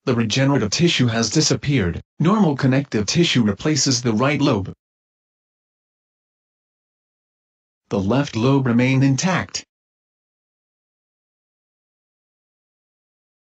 the regenerative tissue has disappeared. Normal connective tissue replaces the right lobe. The left lobe remained intact.